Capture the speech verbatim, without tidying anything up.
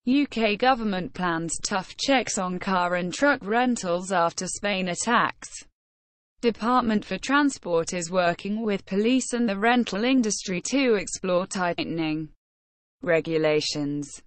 U K government plans tough checks on car and truck rentals after Spain attacks. Department for Transport is working with police and the rental industry to explore tightening regulations.